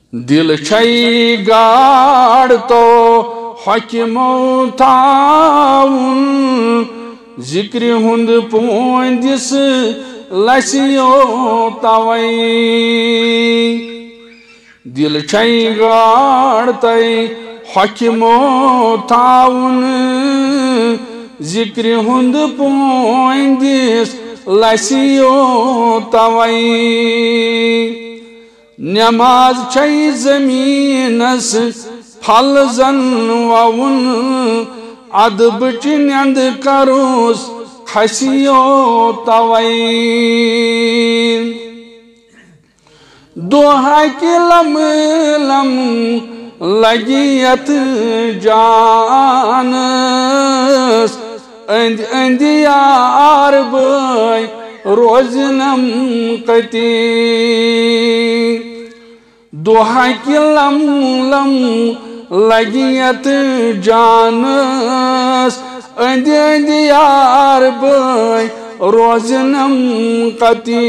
دل چھئی گاڑ تو حکمو تھاون ذکر ہند پوندس لسیو توئی دل چھئی گاڑ تئی حکمو تھاون ذکر ہند پوندس لسیو توئی نماز چھئی زمینس پھل زن وون ادب نیند کروس کھسیو توئی دوہا کی لم لم لگیت جانس اند اند یار بھائی روزنم قتی دوہا کی لم لم لگیت جانس اند اند یار بھائی روزنم قتی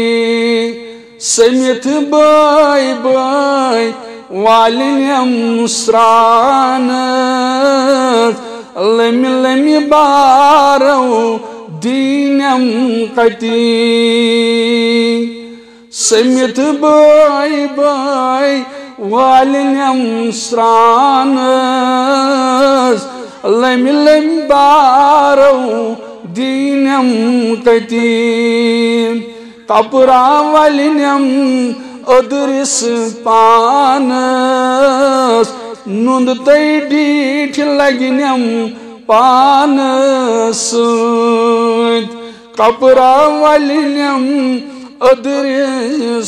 سمیت بھائی بھائی والنیم سرانس لمی لمی بارو دینم قتی سمیت بائی بائی والنیم سرانس لمی لمی بارو دینم قتی کپرا والنیم ادرس پانس نند تی ڈیٹھ لگنیم پانس کپرا والنیم ادرس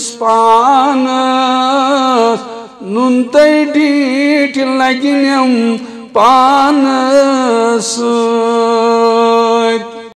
پانس نند تی ڈیٹھ لگنیم پانس